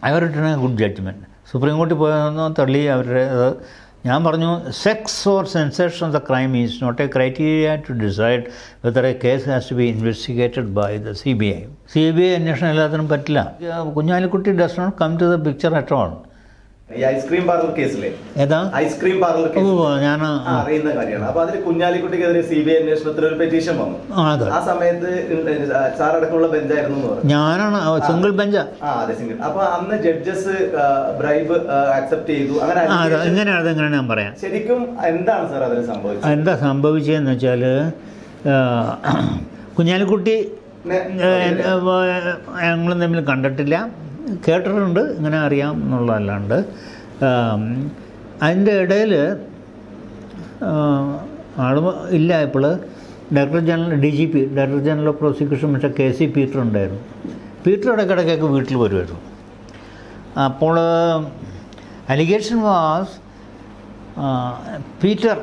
Our written a good judgement. Supreme കോടതി പോയെന്നോ തള്ളി അവരുടെ ഞാൻ പറഞ്ഞു sex or sensation of the crime is not a criteria to decide whether a case has to be investigated by the CBI. CBI അന്വേഷണം എല്ലാത്തിനും പറ്റില്ല. Kunhalikutty does not come to the picture at all. Ice cream parlour കേസിലെ ഏതാ ice cream parlour ഞാൻ അറിയുന്ന കാര്യമാണ്. അപ്പൊ അതിൽ കുഞ്ഞാലിക്കുട്ടിക്കെതിരെ CBI അന്വേഷണത്തിന് ഒരു പെറ്റീഷൻ വന്നു. ആ സമയത്ത് സാറടക്കമുള്ള ബെഞ്ചായിരുന്നു. ഞാനാണ് സിംഗിൾ ബെഞ്ചാ. അതെ, സിംഗിൾ. അപ്പൊ അന്ന് ജഡ്ജസ് ബ്രൈബ് അക്സെപ്റ്റ് ചെയ്തു. എങ്ങനെയാണ് ഞാൻ പറയാം. ശരിക്കും എന്താണ് സാർ അതിന് സംഭവിച്ചത്? എന്താ സംഭവിച്ചതെന്ന് വെച്ചാൽ കുഞ്ഞാലിക്കുട്ടി ഞങ്ങൾ തമ്മിൽ കണ്ടിട്ടില്ല, കേട്ടിട്ടുണ്ട്, ഇങ്ങനെ അറിയാം എന്നുള്ളതല്ലാണ്ട്. അതിൻ്റെ ഇടയിൽ ആൾ ഇല്ല. ഇപ്പോൾ director general DGP director general of prosecution mister KC Peter ഉണ്ടായിരുന്നു. പീറ്റർ ഇടയ്ക്കിടയ്ക്കൊക്കെ വീട്ടിൽ വരുമായിരുന്നു. അപ്പോൾ allegation was Peter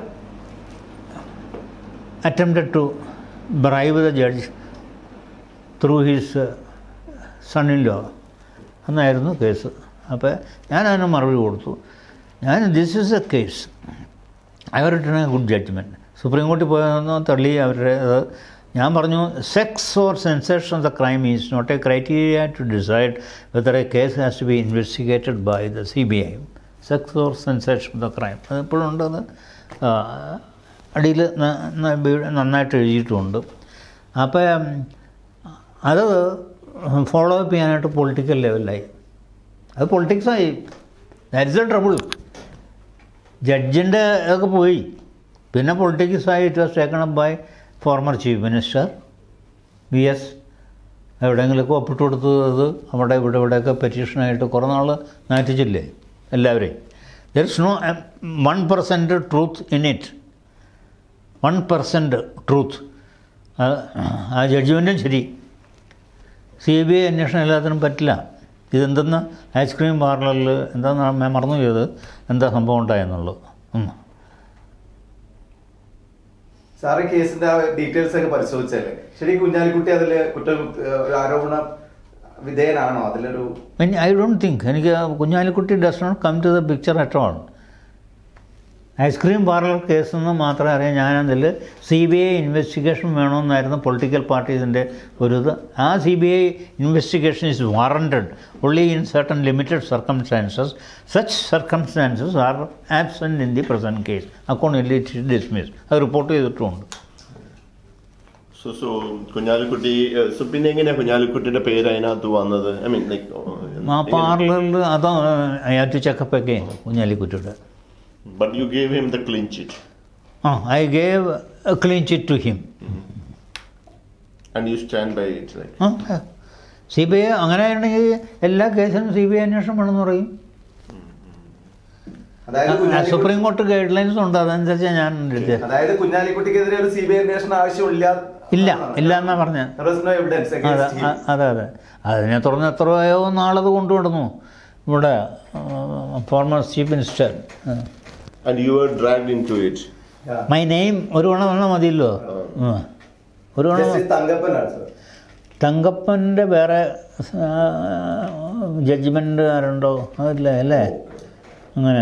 attempted to bribe the judge through his son in law എന്നായിരുന്നു കേസ്. അപ്പോൾ ഞാൻ അതിന് മറുപടി കൊടുത്തു. This is a case, I have written a good judgement. Supreme കോടതി പോയെന്നോ തള്ളി അവരുടെ ഞാൻ പറഞ്ഞു sex or sensation of the crime is not a criteria to decide whether a case has to be investigated by the CBI. Sex or sensation of the crime അതെപ്പോഴും ഉണ്ടത് അടിയിൽ നന്നായിട്ട് എഴുതിയിട്ടുമുണ്ട്. അപ്പം അത് ഫോളോ അപ്പ് ചെയ്യാനായിട്ട് പൊളിറ്റിക്കൽ ലെവലിലായി. അത് പൊളിറ്റിക്സായി. That's a trouble. ജഡ്ജിൻ്റെ ഇതൊക്കെ പോയി. പിന്നെ പൊളിറ്റിക്സായി. It was taken up by former chief minister VS. എവിടെയെങ്കിലുമൊക്കെ ഒപ്പിട്ട് കൊടുത്ത് അത് അവിടെ ഇവിടെയൊക്കെ പെറ്റീഷനായിട്ട് കുറേ നാൾ നാറ്റിച്ചില്ലേ എല്ലാവരെയും. There is no 1% truth in it. 1% truth. ആ ജഡ്ജ്മെൻറ്റും ശരി. CBI അന്വേഷണം എല്ലാത്തിനും പറ്റില്ല. ഇതെന്തെന്ന് ഐസ്ക്രീം പാർലറിൽ എന്താണെന്ന് ഞാൻ മറന്നു പോയത്, എന്താ സംഭവം ഉണ്ടായെന്നുള്ളത്. സാറ് കേസിന്റെ ഡീറ്റെയിൽസ് ഒക്കെ പരിശോധിച്ചല്ലേ? ശരി, കുഞ്ഞാലിക്കുട്ടി അതിൽ ആരോപണ വിധേയനാണോ? അതിലൊരു ഐ ഡോണ്ട് തിങ്ക്. എനിക്ക് Kunhalikutty does not come to the picture at all. Ice cream parlour കേസെന്ന് മാത്രമേ അറിയാം. ഞാനതിൽ CBI ഇൻവെസ്റ്റിഗേഷൻ വേണമെന്നായിരുന്നു പൊളിറ്റിക്കൽ പാർട്ടീസിൻ്റെ ഒരു ഇത്. ആ CBI investigation is warranted only in certain limited circumstances. Such circumstances are absent in the present case. Accordingly it is dismissed. അത് റിപ്പോർട്ട് ചെയ്തിട്ടുമുണ്ട്. സോ കുഞ്ഞാലിക്കുട്ടി പിന്നെ എങ്ങനെയാണ് കുഞ്ഞാലിക്കുട്ടിയുടെ പേര് അതിനകത്ത് വന്നത്? ഐ മീൻ ലൈക്ക് ആ പാർലറിൽ അതോ അയാറ്റ് ചെക്കപ്പൊക്കെ കുഞ്ഞാലിക്കുട്ടിയുടെ. But you gave him the clean chit. I gave a clean chit to him. And you stand by it, right? CBI അങ്ങനെയാണെങ്കിൽ എല്ലാ കേസിനും CBI അന്വേഷണം വേണമെന്ന് പറയും. സുപ്രീം കോടതി ഗൈഡ് ലൈൻസ് ഉണ്ട്, അതനുസരിച്ച് ഞാൻ അതായത് കുഞ്ഞാലിക്കുട്ടിക്കെതിരെ ഒരു CBI അന്വേഷണം ആവശ്യമില്ല എന്നാ പറഞ്ഞ. അതെ. അതിനെ തുടർന്ന് എത്രയോ നാളത് കൊണ്ടുവിടുന്നു ഇവിടെ former chief minister. And you were dragged into it. My name ഒരു വണ്ണം മതിയല്ലോ. ഒരു തങ്കപ്പൻ്റെ വേറെ ജഡ്ജ്മെൻ്റ് ആരുണ്ടോ അതില്ല അല്ലേ? അങ്ങനെ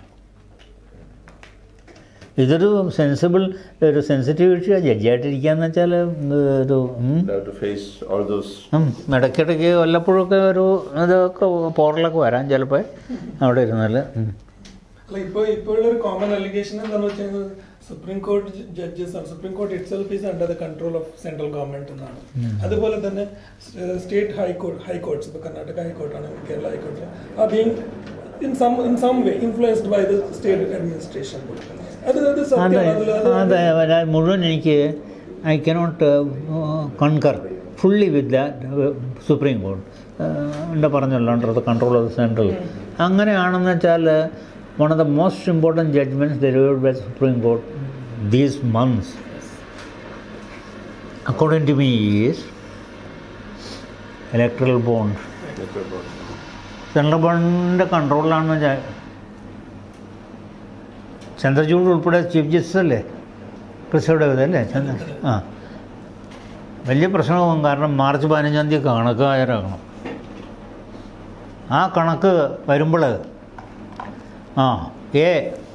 ഇതൊരു ഒരു സെൻസിറ്റീവ് ഇഷ്യൂ. ജഡ്ജായിട്ടിരിക്കുകയെന്ന് വെച്ചാൽ ഒരു ഇടയ്ക്കിടയ്ക്ക് വല്ലപ്പോഴൊക്കെ ഒരു ഇതൊക്കെ പോറലൊക്കെ വരാൻ ചിലപ്പോൾ അവിടെ ഇരുന്നാൽ. ഇപ്പോഴൊരു കോമൺ അലിഗേഷൻ എന്താണെന്ന് വെച്ചാൽ സുപ്രീം കോടതി ജഡ്ജസ് ആണ്, സുപ്രീം കോടതി itself is under the control of central government എന്നാണ്. അതുപോലെ തന്നെ സ്റ്റേറ്റ് ഹൈക്കോർട്ട്സ്, ഇപ്പോൾ കർണാടക ഹൈക്കോർട്ടാണ്, Kerala high court are being in some way influenced by the state administration. അതെ, മുഴുവൻ എനിക്ക് I cannot concur fully with that. Supreme court എൻ്റെ പറഞ്ഞല്ലോ under the control of the central. അങ്ങനെയാണെന്ന് വെച്ചാൽ one of the most important judgments delivered by the Supreme Court these months, according to me, is electoral bond. Central ബോണ്ടിൻ്റെ കൺട്രോളിലാണെന്ന് വെച്ചാൽ ചന്ദ്രചൂഡ് ഉൾപ്പെടെ chief justice അല്ലേ പ്രിസൈഡ് ചെയ്തല്ലേ വലിയ പ്രശ്നമാകും. കാരണം മാർച്ച് 15 കണക്ക് ഹാജരാകണം. ആ കണക്ക് വരുമ്പോൾ a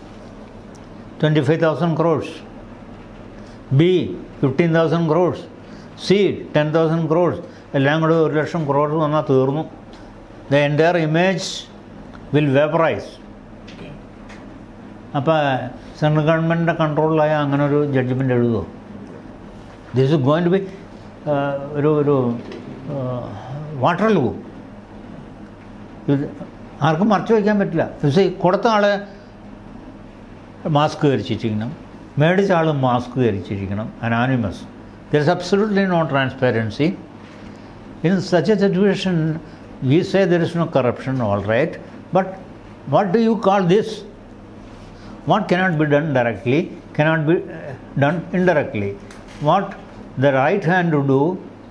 25,000 crores, B 15,000 crores, C 10,000 crores, എല്ലാം കൂടെ 1,00,000 crores വന്നാൽ തീർന്നു. The entire image will vaporise. അപ്പോൾ സെൻട്രൽ ഗവൺമെൻറ്റിൻ്റെ കൺട്രോളിലായ അങ്ങനെ ഒരു ജഡ്ജ്മെൻ്റ് എഴുതുമോ? This is going to be ഒരു വാട്ടർ ലൂ. ഇത് ആർക്കും മറച്ചു വയ്ക്കാൻ പറ്റില്ല. കൊടുത്ത ആളെ മാസ്ക് ധരിച്ചിരിക്കണം, മേടിച്ച ആൾ മാസ്ക് ധരിച്ചിരിക്കണം, anonymous. There is absolutely no transparency. In such a situation we say there is no corruption, all right, but what do you call this? What cannot be done directly cannot be done indirectly. What the right hand to do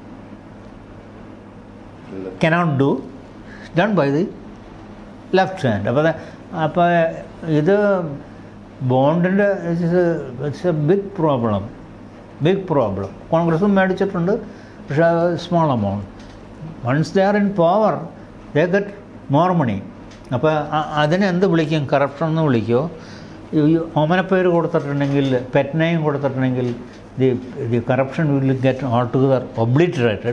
cannot do done by the left hand. അപ്പോൾ ഇത് ബോണ്ടിൻ്റെ it's a big problem. കോൺഗ്രസും മേടിച്ചിട്ടുണ്ട്, പക്ഷേ small amount. Once they are in power they get more money. അപ്പോൾ അതിനെ എന്ത് വിളിക്കും? കറപ്ഷൻ എന്ന് വിളിക്കുമോ? ഓമനപ്പേര് കൊടുത്തിട്ടുണ്ടെങ്കിൽ, പെറ്റ് നെയിം കൊടുത്തിട്ടുണ്ടെങ്കിൽ the corruption will get altogether obliterated.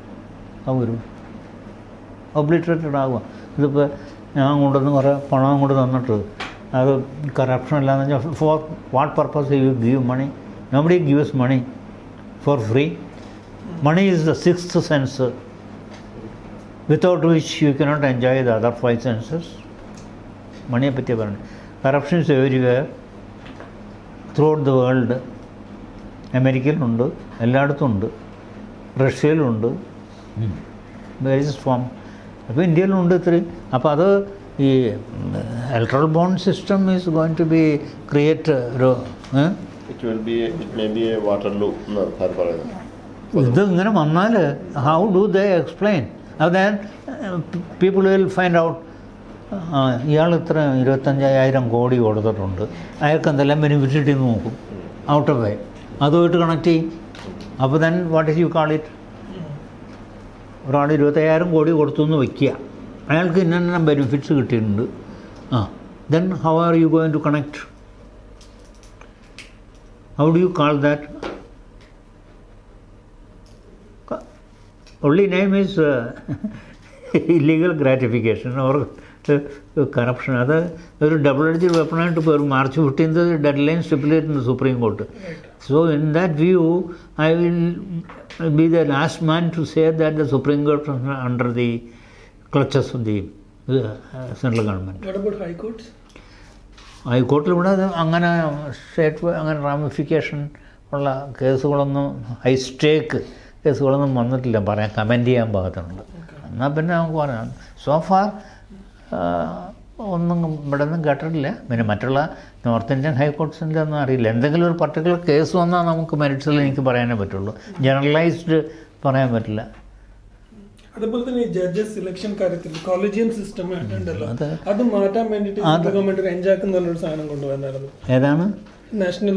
Obliterated ആകുക. ഇതിപ്പോൾ ഞാൻ കൊണ്ടുവന്ന് കുറേ പണം കൊണ്ട് തന്നിട്ട് അത് കറപ്ഷൻ അല്ലാന്ന് വെച്ചാൽ for what purpose you give money? Nobody gives money for free. Money is the sixth sense without which you cannot enjoy the other 5 senses. മണിയെ പറ്റി പറഞ്ഞു. Corruption is everywhere throughout the world. അമേരിക്കയിലുണ്ട്, എല്ലായിടത്തും ഉണ്ട്, റഷ്യയിലുണ്ട്, various form. അപ്പോൾ ഇന്ത്യയിലുണ്ട് ഇത്രയും. അപ്പോൾ അത് ഈ electoral bond system is going to be create ഒരു ഇത് ഇങ്ങനെ വന്നാൽ how do they explain? Then people will find out ഇയാൾ ഇത്ര 25,000 കോടി കൊടുത്തിട്ടുണ്ട്, അയാൾക്ക് എന്തെല്ലാം ബെനിഫിറ്റ് കിട്ടിയെന്ന് നോക്കും, ഔട്ട് ഓഫ് വേ അതുമായിട്ട് കണക്ട് ചെയ്യും. അപ്പോൾ then what is you call it? ഒരാൾ 25,000 കോടി കൊടുത്തു എന്ന് വയ്ക്കുക, അയാൾക്ക് ഇന്ന ബെനിഫിറ്റ്സ് കിട്ടിയിട്ടുണ്ട്. Then how are you going to connect? How do you call that? only name is illegal gratification or corruption. അത് ഒരു ഡബിൾ എഡ്ജ് വെപ്പണായിട്ട് per March 15th deadline stipulate in Supreme Court. So in that view I will be the last man to say that the Supreme Court is under the clutches of the central government. What about high courts? High കോർട്ടിൽ ഇവിടെ അങ്ങനെ state അങ്ങനെ റാമിഫിക്കേഷൻ ഉള്ള കേസുകളൊന്നും, high സ്റ്റേക്ക് കേസുകളൊന്നും വന്നിട്ടില്ല, പറയാൻ comment ചെയ്യാൻ പാകത്തുണ്ട്. എന്നാൽ പിന്നെ നമുക്ക് പറയാം. സോഫാർ ഒന്നും ഇവിടെ നിന്നും കേട്ടിട്ടില്ല. പിന്നെ മറ്റുള്ള നോർത്ത് ഇന്ത്യൻ ഹൈക്കോർട്ട്സിൻ്റെ ഒന്നും അറിയില്ല. എന്തെങ്കിലും ഒരു പർട്ടിക്കുലർ കേസ് വന്നാൽ നമുക്ക് മെറിറ്റ്സിൽ എനിക്ക് പറയാനേ പറ്റുള്ളൂ, ജനറലൈസ്ഡ് പറയാൻ പറ്റില്ല. അതുപോലെ തന്നെ ഈ ജഡ്ജസ് സിലക്ഷൻ കാര്യത്തിൽ കോളേജിയം സിസ്റ്റം ഉണ്ടല്ലോ, അത് മാറ്റാൻ വേണ്ടിയിട്ട് ഗവൺമെന്റ് എൻജാക്ക് എന്നുള്ളൊരു സാധനം കൊണ്ടുവന്നായിരുന്നു. ഏതാണ്? National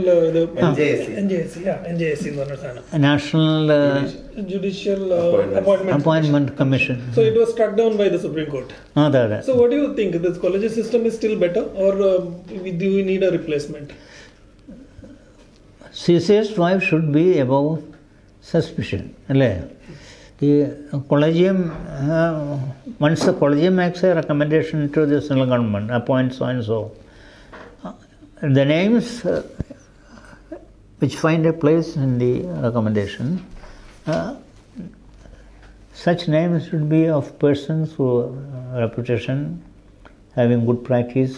National Judicial Appointment Commission. So it was struck down by the Supreme Court. അതെ അതെ. So what do you think? This collegiate system is still better, or do we need a replacement? CCS 5 should be above suspicion, അല്ലേ? The collegium, once the collegium makes a recommendation to the central government, appoint so and so, the names which find a place in the recommendation, such names should be of persons who reputation, having good practice,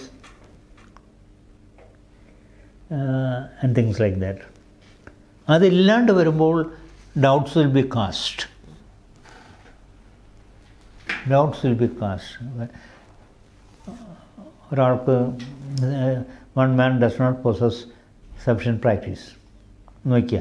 and things like that. അതില്ലാണ്ട് വരുമ്പോൾ doubts will be cast. ഒരാൾക്ക് one man does not possess sufficient practice. Nokia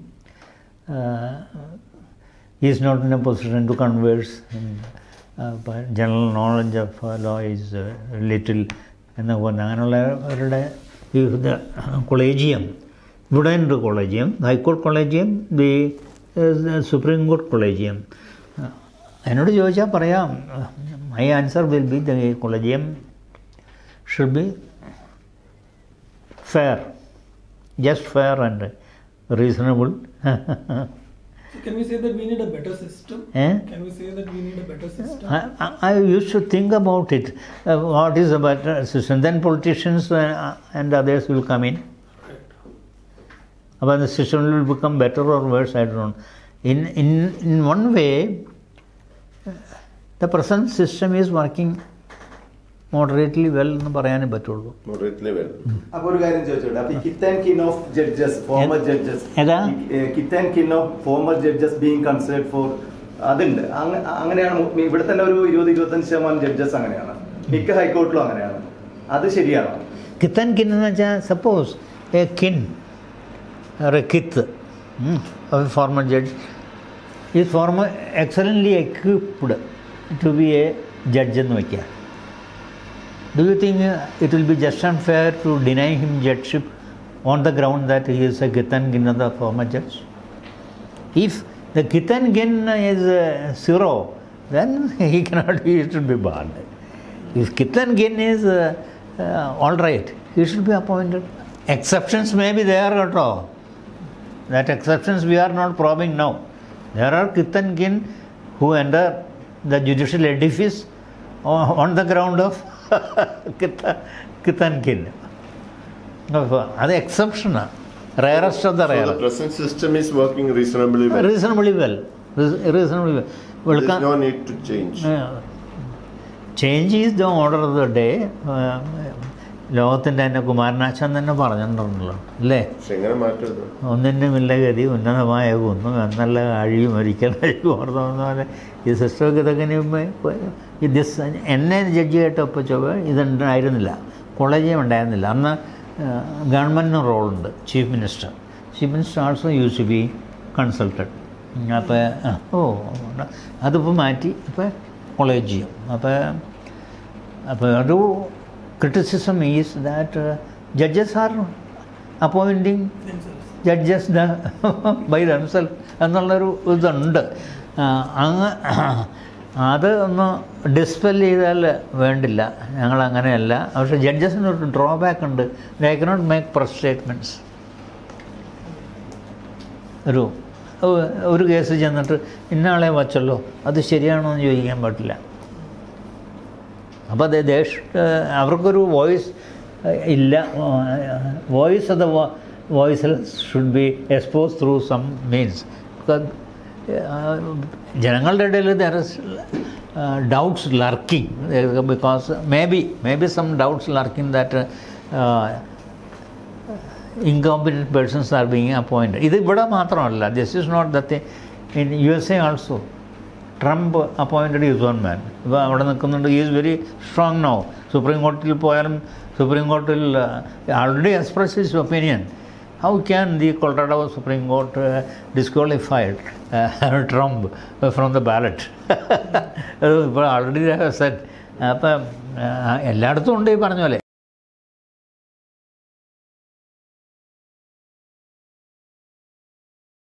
he is not in a position to converse. General knowledge of law is little എന്ന് പറഞ്ഞാൽ അങ്ങനെയുള്ളവരുടെ വിവിധ collegium, ഇവിടെ ഉണ്ട് collegium, high court collegium, the Supreme Court collegium. എന്നോട് ചോദിച്ചാൽ പറയാം, My answer will be the collegium should be fair, just fair and reasonable. So can we say that we need a better system? Can we say that we need a better system? I used to think about it. What is a better system? Then politicians and others will come in. But the system will become better or worse, I don't know. In one way, the present system is working moderately well എന്ന് പറയാനേ പറ്റുള്ളൂ. Moderately well. അപ്പോൾ ഒരു കാര്യം ചോദിച്ചോട്ടെ, അപ്പോൾ kith and kin of judges, former judges, kith and kin of former judges being considered for, അതുണ്ട്. അങ്ങനെയാണ് ഇവിടെ തന്നെ ഒരു 20-25% ജഡ്ജസ് അങ്ങനെയാണ്, മിക്ക ഹൈക്കോർട്ടിലും അങ്ങനെയാണ്. അത് ശരിയാണോ? കിത്ത് ആൻഡ് കിൻ എന്ന് വെച്ചാൽ suppose a kin or a kith of a former judge is excellently equipped to be a judge എന്ന് വയ്ക്കുക. Do you think it will be just unfair to deny him judgeship on the ground that he is a kith and kin of the former judge? If the kith and kin is zero, then he cannot be, it should be barred. If kith and kin is all right, he should be appointed. Exceptions may be there at all. That exceptions we are not probing now. There are kith and kin who enter the judicial edifice on the ground of kith and kin. That's exception. Rarest of the rare. So the present system is working reasonably well. Reasonably well. Reasonably well. There is no need to change. Change is the order of the day. ലോകത്തിൻ്റെ തന്നെ കുമാരനാശാൻ തന്നെ പറഞ്ഞിട്ടുണ്ടല്ലോ അല്ലേ? ഒന്നിൻ്റെ മില്ലഗതി ഉന്നതമായ ഒന്നും എന്നല്ല അഴിയും ഒരിക്കൽ അഴിയും ഓർത്തുന്ന പോലെ ഈ സിസ്റ്റമൊക്കെ ഇതൊക്കെ ഇത് എന്നെ ജഡ്ജി കേട്ടപ്പോൾ ഇതുണ്ടായിരുന്നില്ല, കോളേജിലും ഉണ്ടായിരുന്നില്ല. അന്ന് ഗവൺമെൻറ്റിന് റോളുണ്ട്, chief minister also use to be consulted. അപ്പോൾ അതിപ്പോൾ മാറ്റി ഇപ്പോൾ കോളേജിയും. അപ്പോൾ ഒരു criticism is that judges are appointing judges by themselves എന്നുള്ളൊരു ഇതുണ്ട്. അത് ഒന്ന് ഡിസ്പെൽ ചെയ്താൽ വേണ്ടില്ല, ഞങ്ങളങ്ങനെയല്ല. പക്ഷേ ജഡ്ജസിനൊരു ഡ്രോബാക്ക് ഉണ്ട്, they cannot make press statements. ഒരു കേസ് ചെന്നിട്ട് ഇന്നയാളെ വച്ചല്ലോ, അത് ശരിയാണോ എന്ന് ചോദിക്കാൻ പറ്റില്ല. അപ്പോൾ അവർക്കൊരു വോയിസ് ഇല്ല. Voice of the voiceless should be expose through some means. ജനങ്ങളുടെ ഇടയിൽ there is doubts lurking, because maybe some doubts lurking that incompetent persons are being appointed. ഇത് ഇവിടെ മാത്രമല്ല, this is not the thing. In USA also Trump appointed his own man. ഇപ്പോൾ അവിടെ നിൽക്കുന്നുണ്ട്. He is very strong now. Supreme കോടതിയിൽ പോയാലും supreme കോടതിയിൽ already express his opinion. How can the Colorado supreme court disqualified Trump from the ballot? ഇപ്പോൾ already set. അപ്പം എല്ലായിടത്തും ഉണ്ട് ഈ പറഞ്ഞ പോലെ.